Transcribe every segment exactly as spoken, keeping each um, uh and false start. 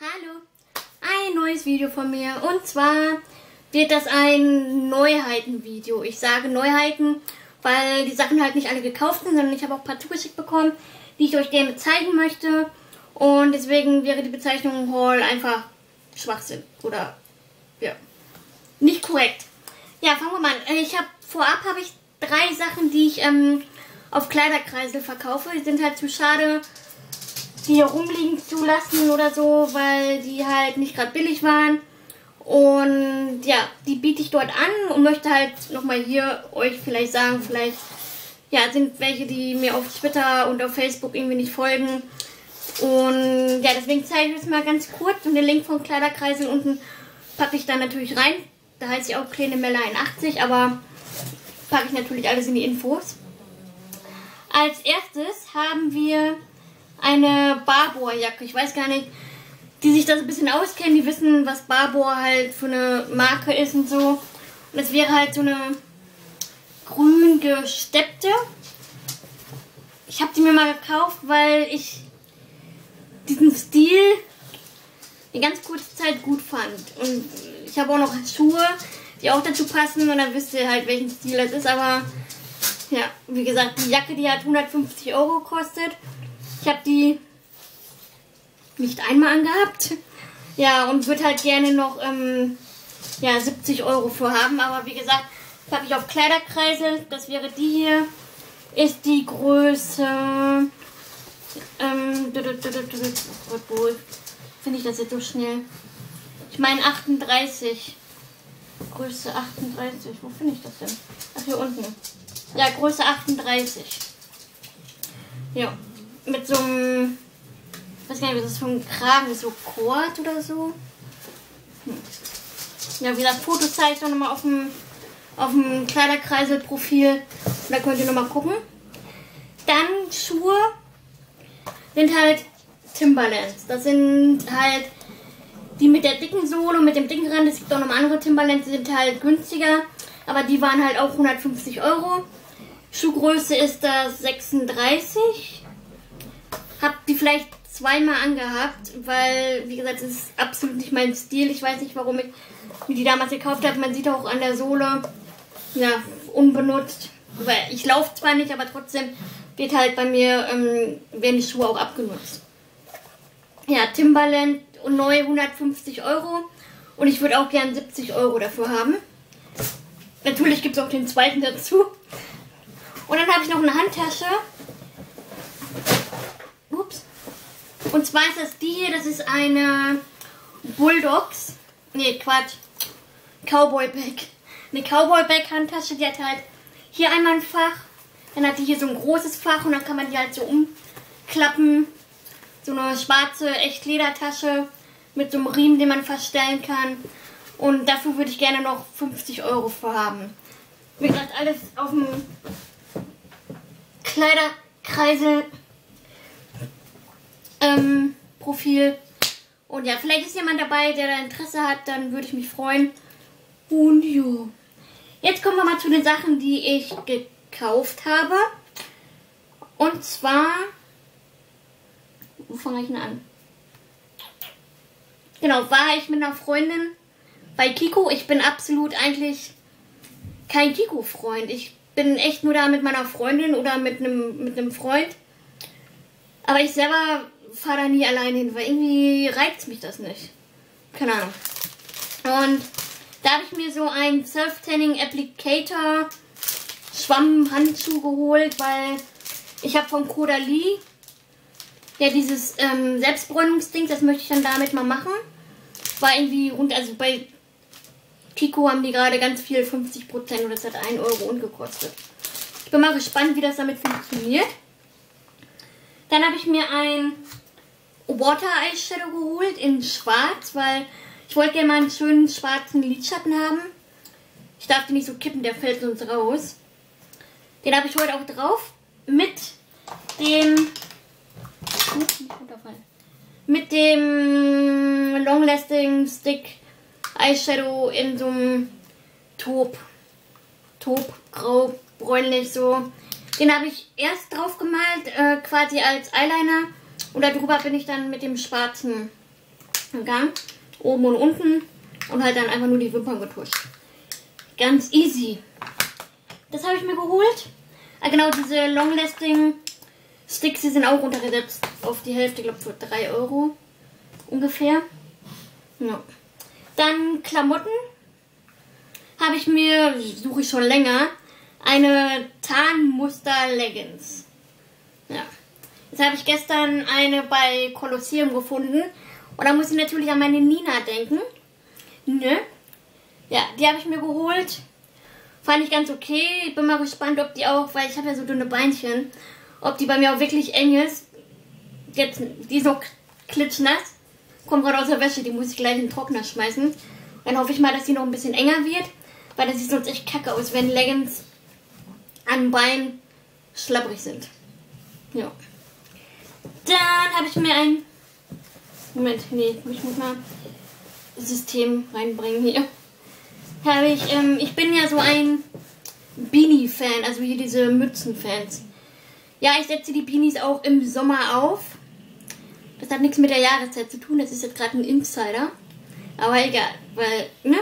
Hallo, ein neues Video von mir und zwar wird das ein Neuheiten-Video. Ich sage Neuheiten, weil die Sachen halt nicht alle gekauft sind, sondern ich habe auch ein paar zugeschickt bekommen, die ich euch gerne zeigen möchte und deswegen wäre die Bezeichnung Haul einfach Schwachsinn oder ja, nicht korrekt. Ja, fangen wir mal an. Ich habe vorab habe ich drei Sachen, die ich ähm, auf Kleiderkreisel verkaufe. Die sind halt zu schade, die hier rumliegen zu lassen oder so, weil die halt nicht gerade billig waren. Und ja, die biete ich dort an und möchte halt nochmal hier euch vielleicht sagen, vielleicht ja, sind welche, die mir auf Twitter und auf Facebook irgendwie nicht folgen. Und ja, deswegen zeige ich es mal ganz kurz und den Link vom Kleiderkreisel unten packe ich dann natürlich rein. Da heißt sie auch Kleine Melle einundachtzig, aber packe ich natürlich alles in die Infos. Als erstes haben wir eine Barbour-Jacke. Ich weiß gar nicht, die sich da so ein bisschen auskennen, die wissen, was Barbour halt für eine Marke ist und so. Und es wäre halt so eine grün gesteppte. Ich habe die mir mal gekauft, weil ich diesen Stil die ganz kurze Zeit gut fand. Und ich habe auch noch Schuhe, die auch dazu passen und dann wisst ihr halt, welchen Stil das ist. Aber ja, wie gesagt, die Jacke, die hat hundertfünfzig Euro gekostet. Ich habe die nicht einmal angehabt. Ja, und würde halt gerne noch ähm, ja, siebzig Euro für haben. Aber wie gesagt, packe ich auf Kleiderkreisel. Das wäre die hier. Ist die Größe. Ähm, wo finde ich das jetzt so schnell? Ich meine achtunddreißig. Größe achtunddreißig. Wo finde ich das denn? Ach, hier unten. Ja, Größe achtunddreißig. Ja. Mit so einem, ich weiß gar nicht, was das für ein Kragen ist, so Kord oder so. Hm. Ja, wie gesagt, Fotos zeige ich noch mal auf dem, auf dem Kleiderkreisel-Profil. Da könnt ihr noch mal gucken. Dann Schuhe sind halt Timberlands. Das sind halt die mit der dicken Sohle und mit dem dicken Rand. Es gibt auch noch andere Timberlands, die sind halt günstiger. Aber die waren halt auch hundertfünfzig Euro. Schuhgröße ist das sechsunddreißig. Hab die vielleicht zweimal angehabt, weil, wie gesagt, es ist absolut nicht mein Stil. Ich weiß nicht, warum ich mir die damals gekauft habe. Man sieht auch an der Sohle, ja, unbenutzt. Weil ich laufe zwar nicht, aber trotzdem wird halt bei mir, ähm, werden die Schuhe auch abgenutzt. Ja, Timberland und neu hundertfünfzig Euro. Und ich würde auch gern siebzig Euro dafür haben. Natürlich gibt es auch den zweiten dazu. Und dann habe ich noch eine Handtasche. Ups. Und zwar ist das die hier, das ist eine Bulldogs. Ne, Quatsch. Cowboy Bag. Eine Cowboy Bag Handtasche, die hat halt hier einmal ein Fach. Dann hat die hier so ein großes Fach und dann kann man die halt so umklappen. So eine schwarze Echtledertasche mit so einem Riemen, den man verstellen kann. Und dafür würde ich gerne noch fünfzig Euro für haben. Wie gesagt, alles auf dem Kleiderkreisel ähm, Profil. Und ja, vielleicht ist jemand dabei, der da Interesse hat, dann würde ich mich freuen. Und jo. Jetzt kommen wir mal zu den Sachen, die ich gekauft habe. Und zwar, wo fange ich denn an? Genau, war ich mit einer Freundin bei Kiko. Ich bin absolut eigentlich kein Kiko-Freund. Ich bin echt nur da mit meiner Freundin oder mit einem mit einem Freund. Aber ich selber fahre da nie alleine hin, weil irgendwie reizt mich das nicht. Keine Ahnung. Und da habe ich mir so einen Self-Tanning Applicator Schwamm-Handschuh geholt, weil ich habe von Caudalie ja dieses ähm, Selbstbräunungsding, das möchte ich dann damit mal machen. War irgendwie rund, also bei Kiko haben die gerade ganz viel, fünfzig Prozent, und das hat ein Euro ungekostet. Ich bin mal gespannt, wie das damit funktioniert. Dann habe ich mir ein Water Eyeshadow geholt in schwarz, weil ich wollte gerne mal einen schönen schwarzen Lidschatten haben. Ich darf den nicht so kippen, der fällt sonst raus. Den habe ich heute auch drauf. Mit dem mit dem Long Lasting Stick Eyeshadow in so einem Taub, Taub, grau, bräunlich so. Den habe ich erst drauf gemalt, äh, quasi als Eyeliner. Und darüber bin ich dann mit dem schwarzen Im Gang. Oben und unten. Und halt dann einfach nur die Wimpern getuscht. Ganz easy. Das habe ich mir geholt. Ah, genau, diese Long-Lasting Sticks, die sind auch runtergesetzt auf die Hälfte, ich glaube für drei Euro ungefähr. Ja. Dann Klamotten. Habe ich mir, suche ich schon länger, eine Tarnmuster-Leggings. Ja. Jetzt habe ich gestern eine bei Kolosseum gefunden. Und da muss ich natürlich an meine Nina denken. Ne? Ja, die habe ich mir geholt. Fand ich ganz okay. Ich bin mal gespannt, ob die auch, weil ich habe ja so dünne Beinchen, ob die bei mir auch wirklich eng ist. Jetzt, die ist noch klitschnass. Kommt gerade aus der Wäsche, die muss ich gleich in den Trockner schmeißen. Dann hoffe ich mal, dass die noch ein bisschen enger wird. Weil das sieht sonst echt kacke aus, wenn Leggings an den Beinen schlabbrig sind. Ja. Dann habe ich mir ein... Moment, nee, ich muss mal System reinbringen hier. Habe ich, ähm, ich bin ja so ein Beanie-Fan, also hier diese Mützen-Fans. Ja, ich setze die Beanies auch im Sommer auf. Das hat nichts mit der Jahreszeit zu tun, das ist jetzt gerade ein Insider. Aber egal, weil, ne?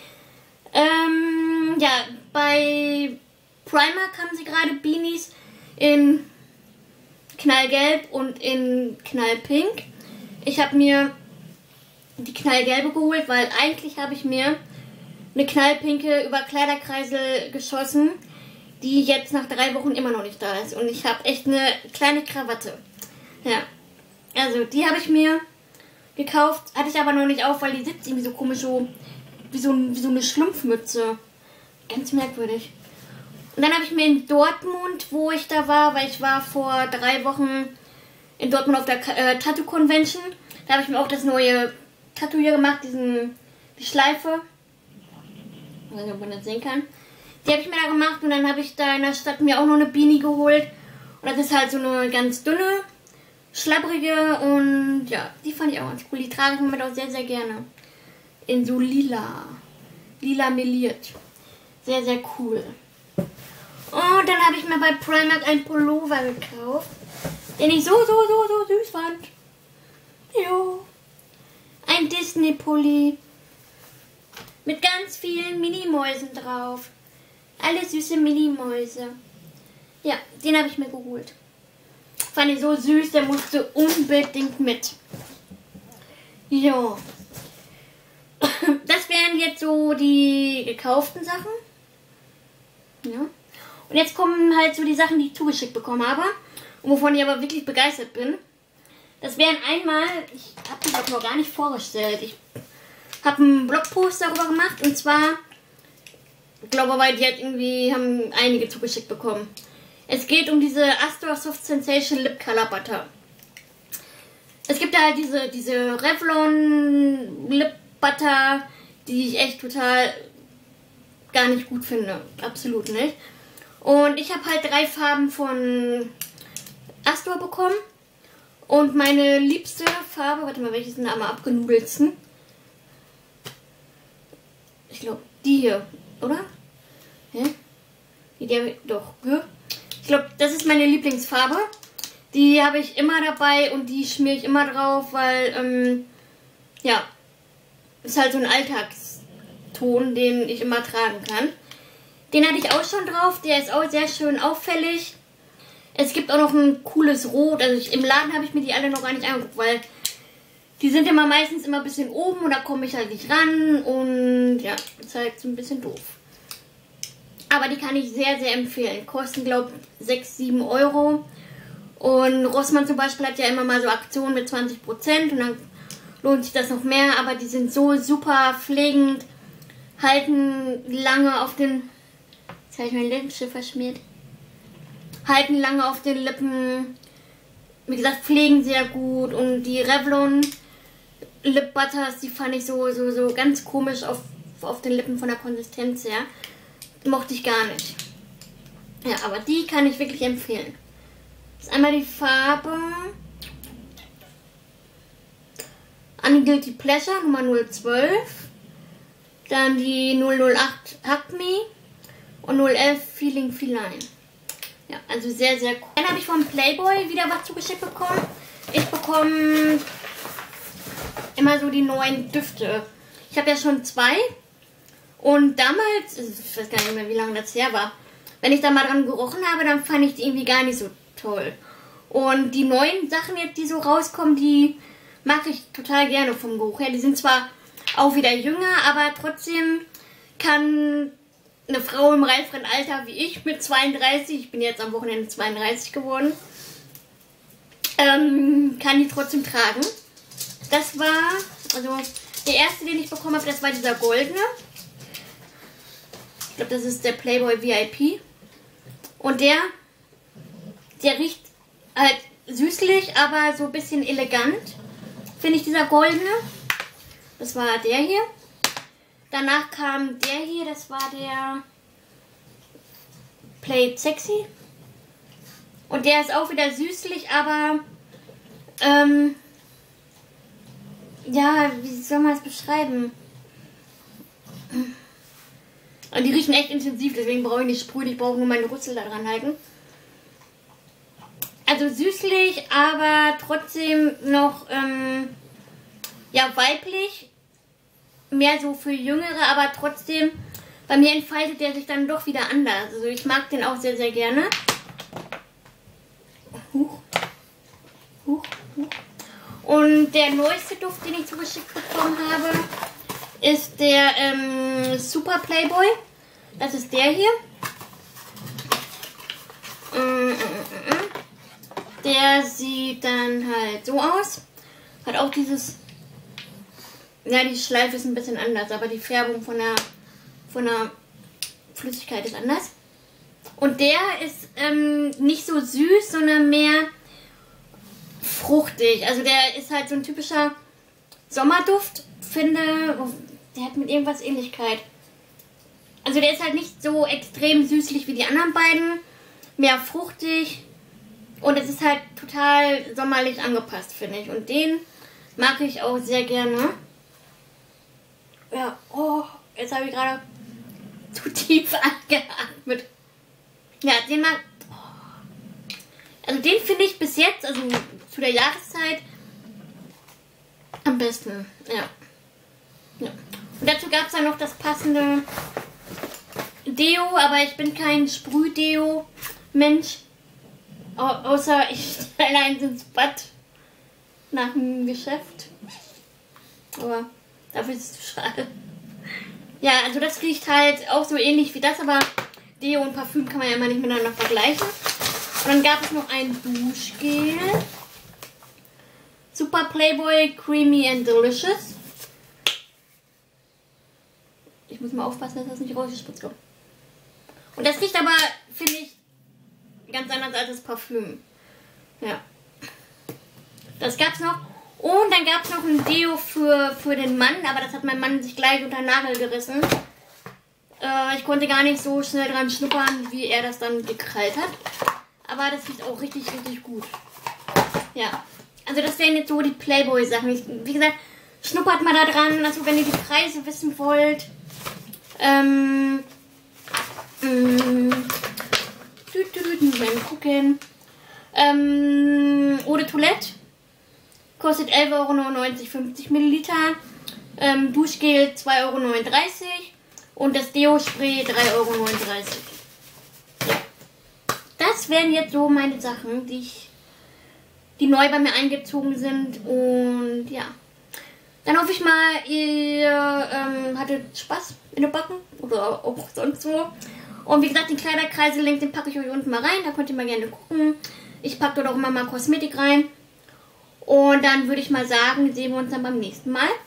Ähm, ja, bei Primark haben sie gerade Beanies in knallgelb und in knallpink. Ich habe mir die knallgelbe geholt, weil eigentlich habe ich mir eine knallpinke über Kleiderkreisel geschossen, die jetzt nach drei Wochen immer noch nicht da ist. Und ich habe echt eine kleine Krawatte. Ja, also die habe ich mir gekauft, hatte ich aber noch nicht auf, weil die sitzt irgendwie so komisch, so wie so, wie so eine Schlumpfmütze. Ganz merkwürdig. Und dann habe ich mir in Dortmund, wo ich da war, weil ich war vor drei Wochen in Dortmund auf der äh, Tattoo Convention. Da habe ich mir auch das neue Tattoo hier gemacht, diesen, die Schleife. Ich weiß nicht, ob man das sehen kann. Die habe ich mir da gemacht und dann habe ich da in der Stadt mir auch noch eine Beanie geholt. Und das ist halt so eine ganz dünne, schlabbrige und ja, die fand ich auch ganz cool. Die trage ich im Moment auch sehr, sehr gerne. In so lila. Lila meliert. Sehr, sehr cool. Und dann habe ich mir bei Primark ein Pullover gekauft, den ich so, so, so, so süß fand. Jo. Ein Disney-Pulli. Mit ganz vielen Minimäusen drauf. Alle süße Minimäuse. Ja, den habe ich mir geholt. Fand ich so süß, der musste unbedingt mit. Jo. Das wären jetzt so die gekauften Sachen. Ja. Und jetzt kommen halt so die Sachen, die ich zugeschickt bekommen habe. Und wovon ich aber wirklich begeistert bin. Das wären einmal, ich habe die auch noch gar nicht vorgestellt. Ich habe einen Blogpost darüber gemacht. Und zwar, ich glaube aber, die hat irgendwie, haben einige zugeschickt bekommen. Es geht um diese Astor Soft Sensation Lip Color Butter. Es gibt da halt diese, diese Revlon Lip Butter, die ich echt total gar nicht gut finde. Absolut nicht. Und ich habe halt drei Farben von Astor bekommen. Und meine liebste Farbe, warte mal, welche sind da am abgenudelsten? Ich glaube, die hier, oder? Hä? Die, der, doch, ja. Ich glaube, das ist meine Lieblingsfarbe. Die habe ich immer dabei und die schmiere ich immer drauf, weil, ähm, ja, ist halt so ein Alltagston, den ich immer tragen kann. Den hatte ich auch schon drauf, der ist auch sehr schön auffällig. Es gibt auch noch ein cooles Rot, also ich, im Laden habe ich mir die alle noch gar nicht angeguckt, weil die sind immer meistens immer ein bisschen oben und da komme ich halt nicht ran und ja, das ist halt so ein bisschen doof. Aber die kann ich sehr, sehr empfehlen. Kosten, glaube ich, sechs, sieben Euro. Und Rossmann zum Beispiel hat ja immer mal so Aktionen mit zwanzig Prozent und dann lohnt sich das noch mehr. Aber die sind so super pflegend, halten lange auf den... Jetzt habe ich mein Lippenstift verschmiert. Halten lange auf den Lippen. Wie gesagt, pflegen sehr gut. Und die Revlon Lip Butters, die fand ich so, so, so ganz komisch auf, auf den Lippen von der Konsistenz her. Mochte ich gar nicht. Ja, aber die kann ich wirklich empfehlen. Das ist einmal die Farbe Unguilty Pleasure Nummer null zwölf. Dann die null null acht Hug Me und null elf Feeling Feline. Ja, also sehr, sehr cool. Dann habe ich vom Playboy wieder was zugeschickt bekommen. Ich bekomme immer so die neuen Düfte. Ich habe ja schon zwei. Und damals, ich weiß gar nicht mehr, wie lange das her war, wenn ich da mal dran gerochen habe, dann fand ich die irgendwie gar nicht so toll. Und die neuen Sachen jetzt, die so rauskommen, die mag ich total gerne vom Geruch her. Die sind zwar auch wieder jünger, aber trotzdem kann eine Frau im reiferen Alter wie ich mit zweiunddreißig, ich bin jetzt am Wochenende zweiunddreißig geworden, ähm, kann die trotzdem tragen. Das war, also der erste, den ich bekommen habe, das war dieser goldene. Ich glaube, das ist der Playboy V I P. Und der, der riecht halt süßlich, aber so ein bisschen elegant, finde ich, dieser goldene. Das war der hier. Danach kam der hier, das war der Play It Sexy. Und der ist auch wieder süßlich, aber ähm, ja, wie soll man es beschreiben? Und die riechen echt intensiv, deswegen brauche ich nicht sprühen, ich brauche nur meine Rüssel da dran halten. Also süßlich, aber trotzdem noch ähm, ja, weiblich. Mehr so für Jüngere, aber trotzdem, bei mir entfaltet der sich dann doch wieder anders. Also ich mag den auch sehr, sehr gerne. Huch. Huch. Huch. Und der neueste Duft, den ich zugeschickt bekommen habe, ist der ähm, Super Playboy. Das ist der hier. Der sieht dann halt so aus. Hat auch dieses... Ja, die Schleife ist ein bisschen anders, aber die Färbung von der, von der Flüssigkeit ist anders. Und der ist ähm, nicht so süß, sondern mehr fruchtig. Also der ist halt so ein typischer Sommerduft, finde, der hat mit irgendwas Ähnlichkeit. Also der ist halt nicht so extrem süßlich wie die anderen beiden, mehr fruchtig und es ist halt total sommerlich angepasst, finde ich. Und den mag ich auch sehr gerne. Ja, oh, jetzt habe ich gerade zu tief eingeatmet. Ja, den mag... Oh. Also den finde ich bis jetzt, also zu der Jahreszeit, am besten. Ja. Ja. Und dazu gab es dann noch das passende Deo, aber ich bin kein Sprühdeo-Mensch. Au außer ich stelle eins ins Bad nach dem Geschäft. Aber... Dafür ist es zu schade. Ja, also das riecht halt auch so ähnlich wie das, aber Deo und Parfüm kann man ja immer nicht miteinander vergleichen. Und dann gab es noch ein Duschgel. Super Playboy Creamy and Delicious. Ich muss mal aufpassen, dass das nicht rausgespritzt kommt. Und das riecht aber, finde ich, ganz anders als das Parfüm. Ja. Das gab es noch. Und dann gab es noch ein Deo für, für den Mann, aber das hat mein Mann sich gleich unter den Nagel gerissen. Äh, ich konnte gar nicht so schnell dran schnuppern, wie er das dann gekrallt hat. Aber das riecht auch richtig, richtig gut. Ja, also das wären jetzt so die Playboy-Sachen. Wie gesagt, schnuppert mal da dran, also wenn ihr die Preise wissen wollt. Ähm, mh, mal gucken. Ähm, Eau de Toilette. Kostet elf Euro neunundneunzig, fünfzig Milliliter. Ähm, Duschgel zwei Euro neununddreißig. Und das Deo-Spray drei Euro neununddreißig. Ja. Das wären jetzt so meine Sachen, die, ich, die neu bei mir eingezogen sind. Und ja. Dann hoffe ich mal, ihr ähm, hattet Spaß in den Backen. Oder auch sonst wo. Und wie gesagt, den Kleiderkreisel-Link, den packe ich euch unten mal rein. Da könnt ihr mal gerne gucken. Ich packe dort auch immer mal Kosmetik rein. Und dann würde ich mal sagen, sehen wir uns dann beim nächsten Mal.